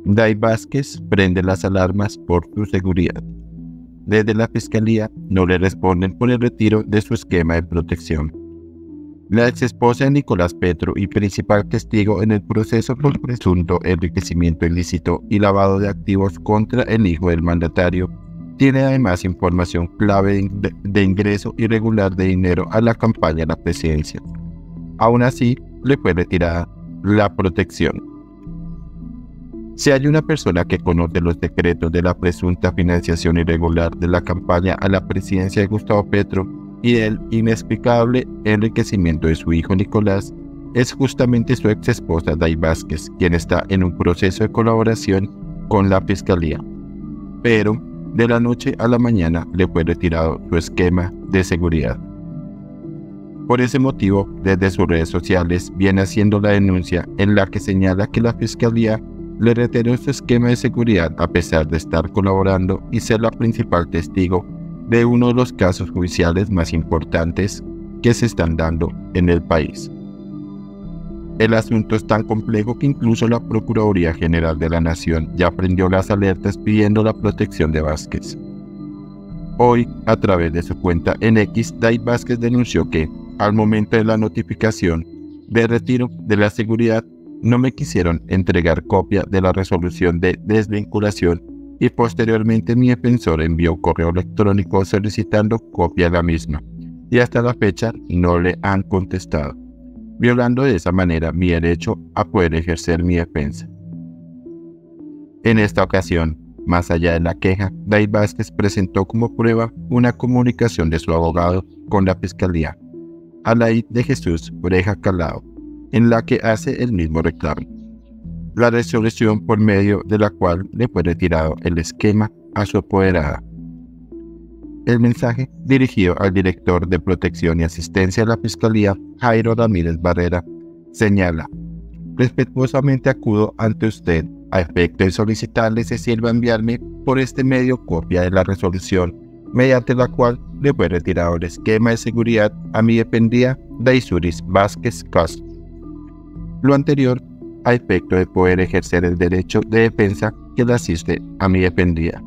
Day Vázquez prende las alarmas por su seguridad. Desde la Fiscalía no le responden por el retiro de su esquema de protección. La exesposa de Nicolás Petro y principal testigo en el proceso por presunto enriquecimiento ilícito y lavado de activos contra el hijo del mandatario, tiene además información clave de ingreso irregular de dinero a la campaña a la presidencia. Aún así, le fue retirada la protección. Si hay una persona que conoce los secretos de la presunta financiación irregular de la campaña a la presidencia de Gustavo Petro y del inexplicable enriquecimiento de su hijo Nicolás, es justamente su ex esposa Day Vázquez, quien está en un proceso de colaboración con la Fiscalía. Pero, de la noche a la mañana le fue retirado su esquema de seguridad. Por ese motivo, desde sus redes sociales viene haciendo la denuncia en la que señala que la Fiscalía le retiró su esquema de seguridad a pesar de estar colaborando y ser la principal testigo de uno de los casos judiciales más importantes que se están dando en el país. El asunto es tan complejo que incluso la Procuraduría General de la Nación ya prendió las alertas pidiendo la protección de Vázquez. Hoy, a través de su cuenta en X, Day Vázquez denunció que, al momento de la notificación de retiro de la seguridad, no me quisieron entregar copia de la resolución de desvinculación y posteriormente mi defensor envió correo electrónico solicitando copia de la misma, y hasta la fecha no le han contestado, violando de esa manera mi derecho a poder ejercer mi defensa. En esta ocasión, más allá de la queja, Day Vázquez presentó como prueba una comunicación de su abogado con la Fiscalía, Alaid de Jesús Oreja Calao, en la que hace el mismo reclamo. La resolución por medio de la cual le fue retirado el esquema a su apoderada. El mensaje, dirigido al director de Protección y Asistencia de la Fiscalía, Jairo Ramírez Barrera, señala: respetuosamente acudo ante usted a efecto de solicitarle se sirva enviarme por este medio copia de la resolución, mediante la cual le fue retirado el esquema de seguridad a mi dependida Daysuris Vázquez Castro. Lo anterior a efecto de poder ejercer el derecho de defensa que le asiste a mi dependida.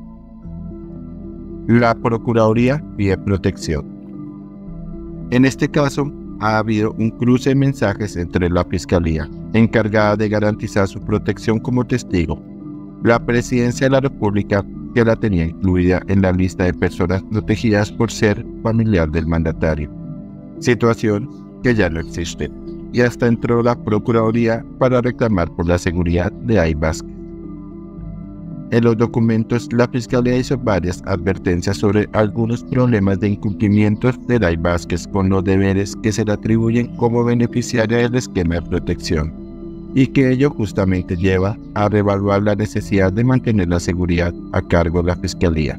La Procuraduría pide protección. En este caso, ha habido un cruce de mensajes entre la Fiscalía, encargada de garantizar su protección como testigo, la Presidencia de la República, que la tenía incluida en la lista de personas protegidas por ser familiar del mandatario, situación que ya no existe, y hasta entró la Procuraduría para reclamar por la seguridad de Day Vázquez. En los documentos, la Fiscalía hizo varias advertencias sobre algunos problemas de incumplimientos de Day Vázquez con los deberes que se le atribuyen como beneficiaria del esquema de protección, y que ello justamente lleva a reevaluar la necesidad de mantener la seguridad a cargo de la Fiscalía.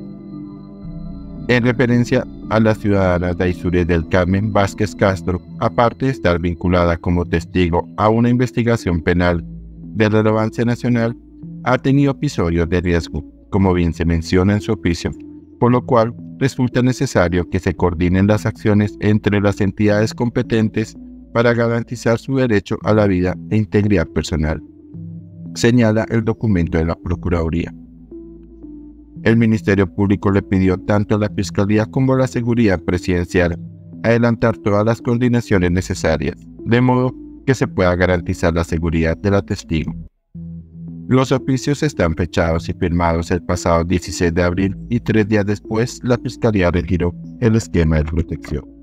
En referencia a la ciudadana Daysuris del Carmen Vázquez Castro, aparte de estar vinculada como testigo a una investigación penal de relevancia nacional, ha tenido episodios de riesgo, como bien se menciona en su oficio, por lo cual resulta necesario que se coordinen las acciones entre las entidades competentes para garantizar su derecho a la vida e integridad personal, señala el documento de la Procuraduría. El Ministerio Público le pidió tanto a la Fiscalía como a la Seguridad Presidencial adelantar todas las coordinaciones necesarias, de modo que se pueda garantizar la seguridad de la testigo. Los oficios están fechados y firmados el pasado 16 de abril y 3 días después la Fiscalía retiró el esquema de protección.